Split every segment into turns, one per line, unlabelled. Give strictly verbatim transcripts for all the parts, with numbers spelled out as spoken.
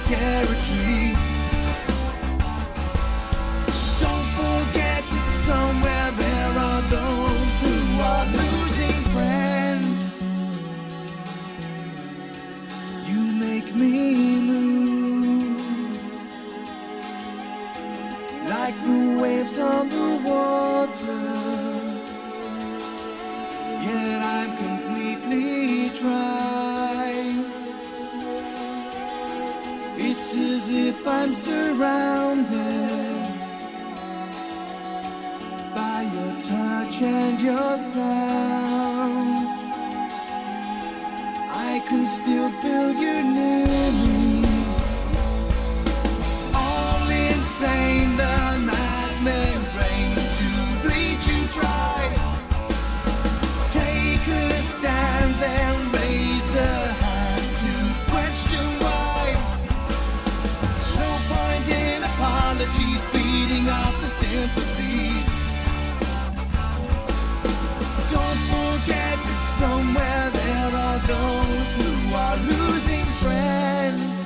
territory. Don't forget that somewhere there are those who are losing friends. You make me move like the waves on the water, yet I'm completely dry. It's as if I'm surrounded by your touch and your sound. I can still feel you near me. All insane, the nightmare rain to bleed you dry. Take a stand, then raise a hand to question why. No point in apologies, feeding off the sympathies. Don't forget that somewhere there are those who are losing friends.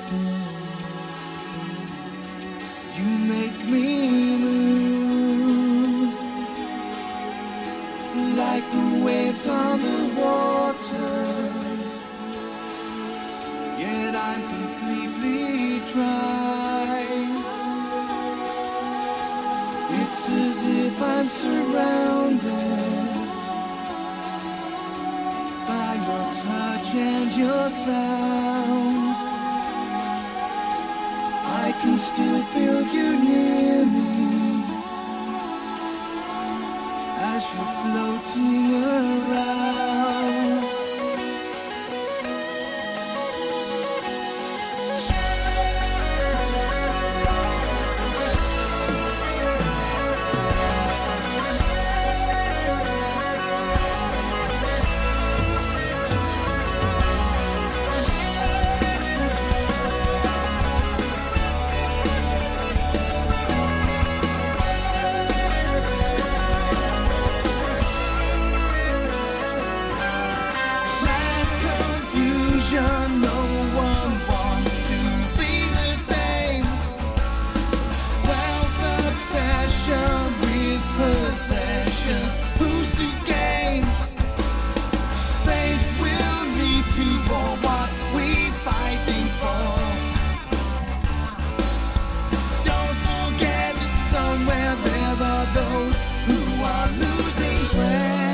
You make me move like the waves on the water, yet I'm completely dry. It's as if I'm surrounded by your touch and your sound. I can still feel you near me as you're floating around. No one wants to be the same. Wealth obsession with possession, who's to gain? Faith will lead to for what we're fighting for. Don't forget that somewhere there are those who are losing friends.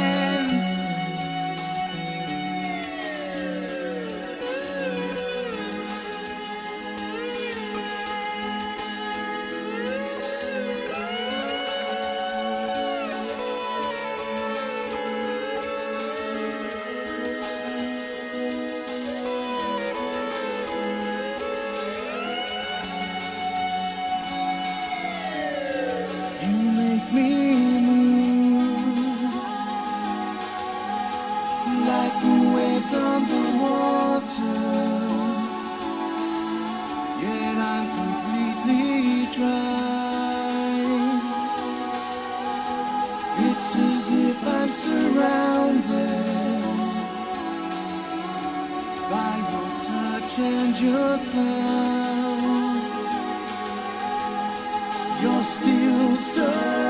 Me move like the waves on the water, yet I'm completely dry. It's as if I'm surrounded by your touch and your sound. You're still so